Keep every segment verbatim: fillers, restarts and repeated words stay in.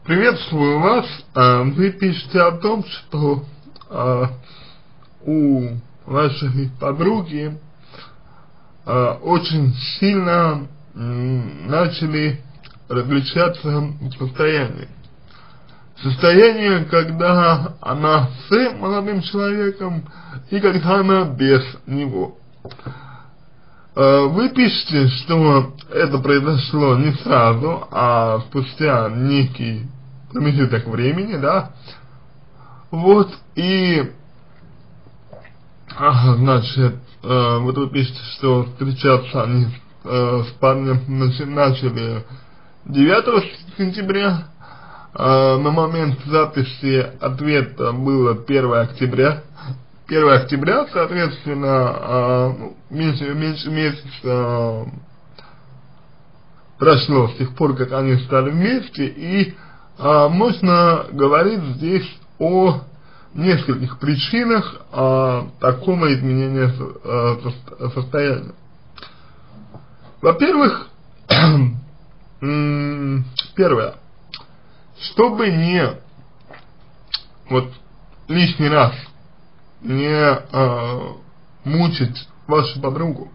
Приветствую вас. Вы пишете о том, что у вашей подруги очень сильно начали различаться состояния. Состояние, когда она с молодым человеком и когда она без него. Вы пишете, что это произошло не сразу, а спустя некий промежуток времени, да, вот, и, ага, значит, э, вот вы пишете, что встречаться они э, с парнем начали девятого сентября, э, на момент записи ответа было первое октября, первое октября, соответственно, э, меньше, меньше месяца прошло с тех пор, как они стали вместе, и э, можно говорить здесь о нескольких причинах э, такого изменения э, со, состояния. Во-первых, первое, чтобы не вот лишний раз не э, мучить вашу подругу,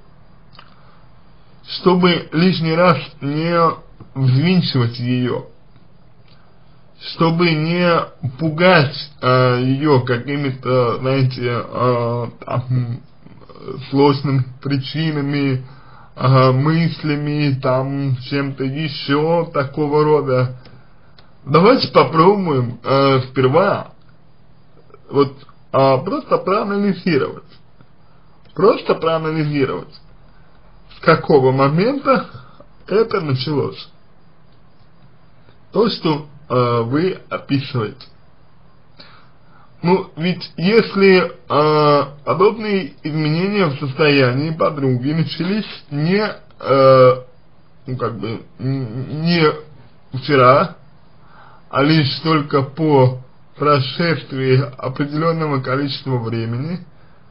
чтобы лишний раз не взвинчивать ее, чтобы не пугать э, ее какими-то, знаете, э, там, сложными причинами, э, мыслями, там, чем-то еще такого рода. Давайте попробуем э, сперва вот А просто проанализировать, просто проанализировать, с какого момента это началось, то, что э, вы описываете. Ну, ведь если э, подобные изменения в состоянии подруги начались не, э, ну, как бы, не вчера, а лишь только по прошествии определенного количества времени,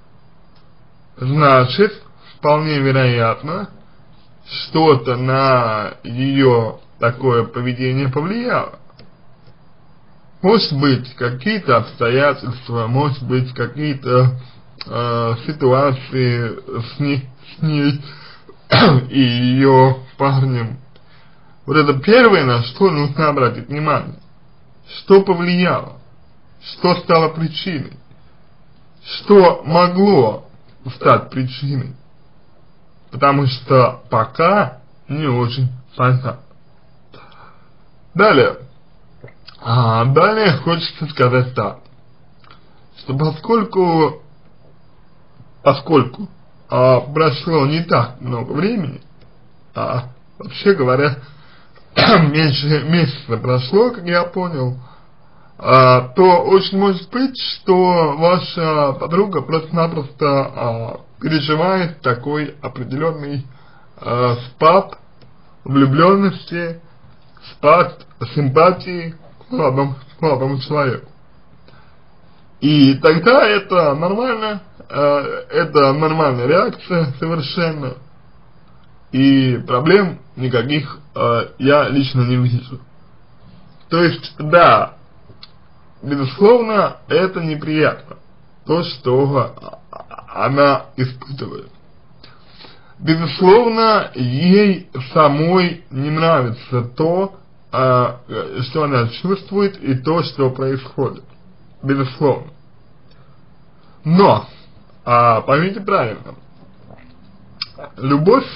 значит, вполне вероятно, что-то на ее такое поведение повлияло. Может быть, какие-то обстоятельства, может быть, какие-то э, ситуации с ней, с ней и ее парнем. Вот это первое, на что нужно обратить внимание. Что повлияло? Что стало причиной? Что могло стать причиной? Потому что пока не очень понятно. Далее. А, далее хочется сказать так, что поскольку, поскольку а, прошло не так много времени, а вообще говоря, меньше месяца прошло, как я понял, А, то очень может быть, что ваша подруга просто-напросто а, переживает такой определенный а, спад влюбленности, спад симпатии к молодому, к молодому человеку. И тогда это нормально, а, это нормальная реакция совершенно, и проблем никаких а, я лично не вижу. То есть, да, безусловно, это неприятно, то, что она испытывает. Безусловно, ей самой не нравится то, что она чувствует, и то, что происходит. Безусловно. Но, поймите правильно, любовь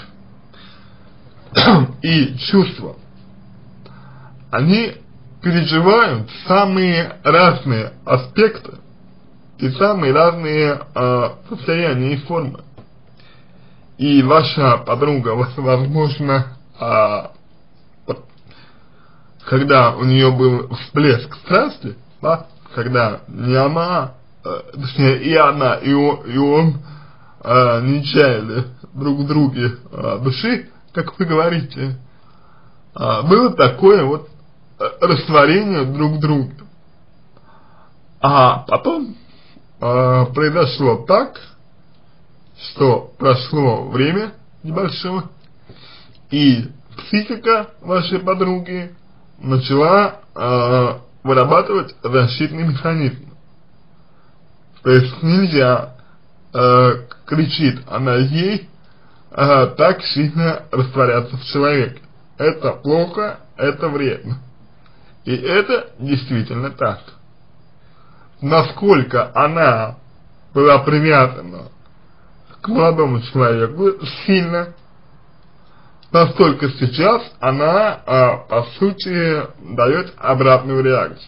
и чувства, они переживают самые разные аспекты и самые разные э, состояния и формы. И ваша подруга, возможно, э, когда у нее был всплеск страсти, да, когда не она, э, точнее и она, и он, и он э, не чаяли друг в друге э, души, как вы говорите, э, было такое вот растворение друг друга. А потом э, произошло так, что прошло время небольшое, и психика вашей подруги начала э, вырабатывать защитный механизм. То есть нельзя, э, кричит она ей, э, так сильно растворяться в человеке. Это плохо, это вредно. И это действительно так. Насколько она была привязана к молодому человеку сильно, настолько сейчас она, а, по сути, дает обратную реакцию.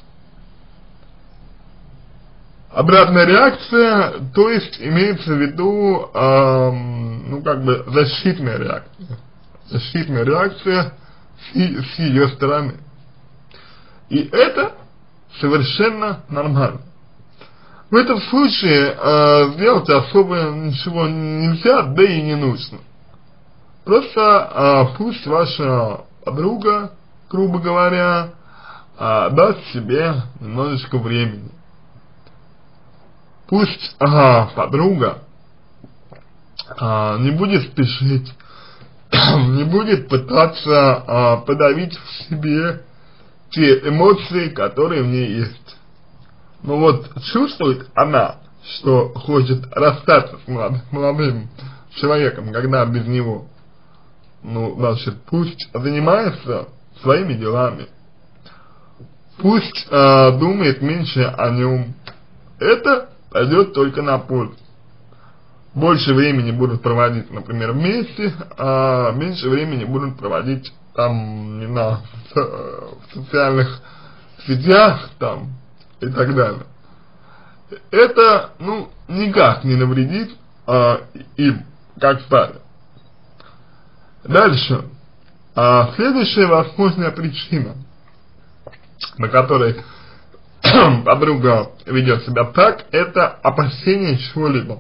Обратная реакция, то есть имеется в виду, эм, ну как бы защитная реакция. Защитная реакция с, с ее стороны. И это совершенно нормально. В этом случае э, сделать особо ничего нельзя, да и не нужно. Просто э, пусть ваша подруга, грубо говоря, э, даст себе немножечко времени. Пусть э, подруга э, не будет спешить, не будет пытаться э, подавить в себе те эмоции, которые в ней есть. Но вот чувствует она, что хочет расстаться с молодым, молодым человеком, когда без него. Ну, значит, пусть занимается своими делами. Пусть э, думает меньше о нем. Это пойдет только на пользу. Больше времени будут проводить, например, вместе, а меньше времени будут проводить там, не знаю, в социальных сетях, там, и так далее. Это, ну, никак не навредит а, им, как паре. Дальше. А, следующая возможная причина, на которой подруга ведет себя так, это опасение чего-либо.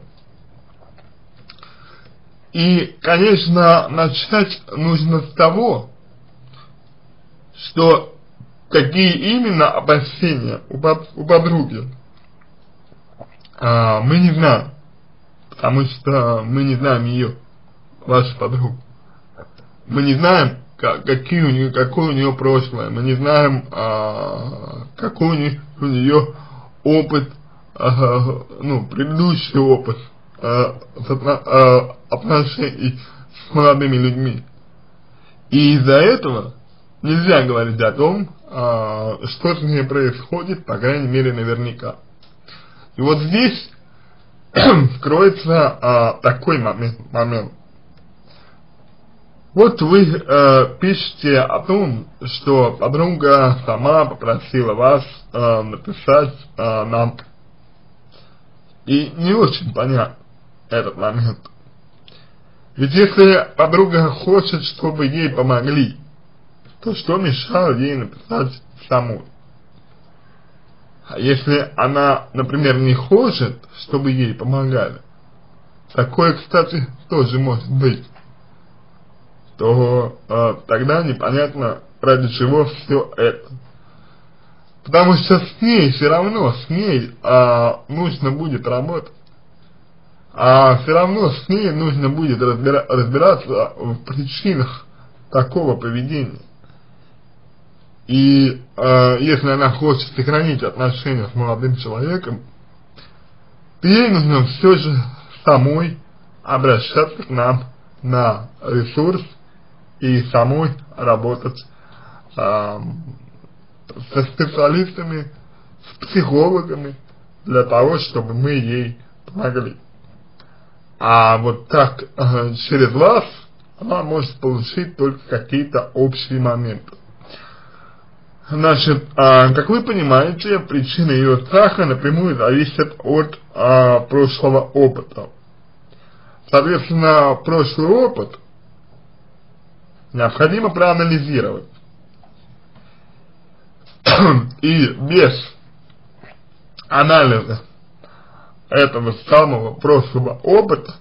И, конечно, начать нужно с того, что какие именно опасения у, под, у подруги, а, мы не знаем, потому что мы не знаем ее, вашу подругу. Мы не знаем, как, какие у нее, какое у нее прошлое, мы не знаем, а, какой у нее, у нее опыт, а, ну, предыдущий опыт а, а, отношений с молодыми людьми. И из-за этого нельзя говорить о том, а, что с ней происходит, по крайней мере, наверняка. И вот здесь кроется а, такой момент, момент. Вот вы э, пишете о том, что подруга сама попросила вас э, написать э, нам. И не очень понятно этот момент. Ведь если подруга хочет, чтобы ей помогли, то что мешало ей написать самой? А если она, например, не хочет, чтобы ей помогали, такое, кстати, тоже может быть, то э, тогда непонятно, ради чего все это. Потому что с ней все равно, с ней э, нужно будет работать. А все равно с ней нужно будет разбира разбираться в причинах такого поведения. И э, если она хочет сохранить отношения с молодым человеком, то ей нужно все же самой обращаться к нам на ресурс и самой работать э, со специалистами, с психологами, для того, чтобы мы ей помогли. А вот так э, через вас она может получить только какие-то общие моменты. Значит, э, как вы понимаете, причина ее страха напрямую зависит от э, прошлого опыта. Соответственно, прошлый опыт необходимо проанализировать. И без анализа этого самого прошлого опыта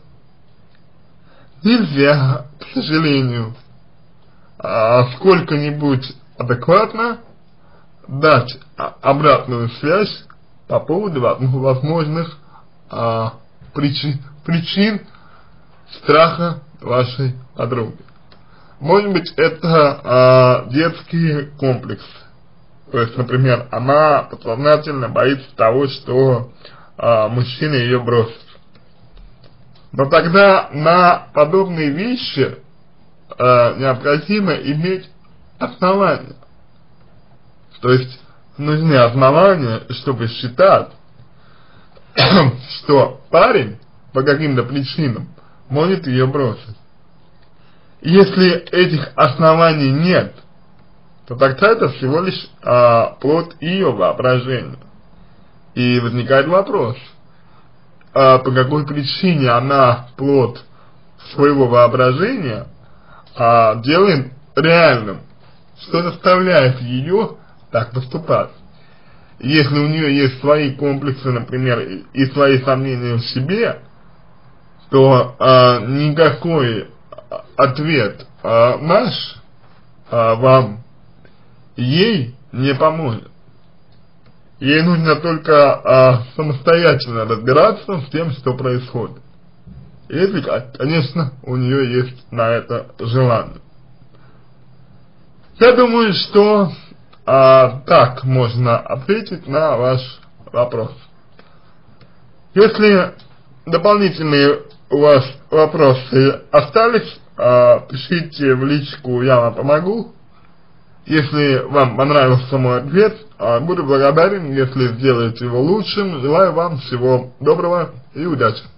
нельзя, к сожалению, сколько-нибудь адекватно дать обратную связь по поводу возможных а, причин, причин страха вашей подруги. Может быть, это а, детские комплексы, То есть, например, она подсознательно боится того, что э, мужчина ее бросит. Но тогда на подобные вещи э, необходимо иметь основания. То есть нужны основания, чтобы считать, что парень по каким-то причинам может ее бросить. Если этих оснований нет, то тогда это всего лишь а, плод ее воображения. И возникает вопрос, а, по какой причине она плод своего воображения а, делает реальным, что заставляет ее так поступать. Если у нее есть свои комплексы, например, и свои сомнения в себе, то а, никакой ответ а, наш а, вам ей не поможет. Ей нужно только а, самостоятельно разбираться с тем, что происходит. Если, конечно, у нее есть на это желание. Я думаю, что а, так можно ответить на ваш вопрос. Если дополнительные у вас вопросы остались, а, пишите в личку, я вам помогу. Если вам понравился мой ответ, а, буду благодарен, если сделаете его лучшим. Желаю вам всего доброго и удачи.